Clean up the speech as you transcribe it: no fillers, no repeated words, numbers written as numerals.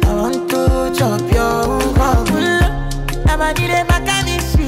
I want to chop your own. Nobody dey back at this.